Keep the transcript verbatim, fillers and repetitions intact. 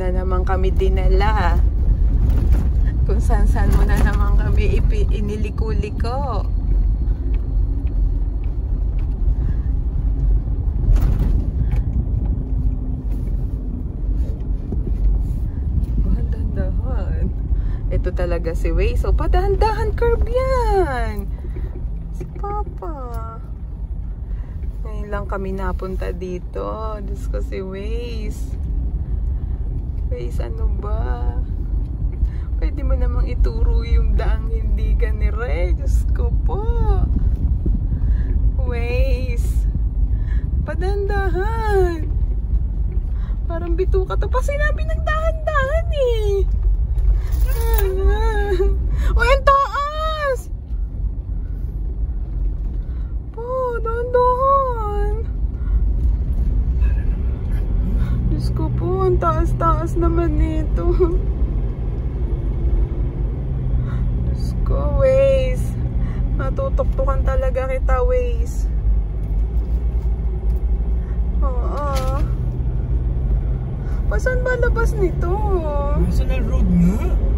na naman kami dinala. Kung saan-saan mo na naman kami iniliko-liko. Dahan-dahan. Ito talaga si Waze. O, padahan-dahan curve yan. Si Papa. Ngayon lang kami napunta dito. Diyos ko si Waze. Waze, ano ba? Pwede mo namang ituro yung daang hindi ganire. Diyos ko po. Waze. Padandahan. Parang bituka to pa. Sinabi ng dahan-dahan eh. O, yung taas. Po, dahan-dahan. Diyos ko po, ang taas-taas naman nito. Ko, Waze. Matutoktukan talaga kita, Waze. Oo. Pasan ba labas nito? National road nga.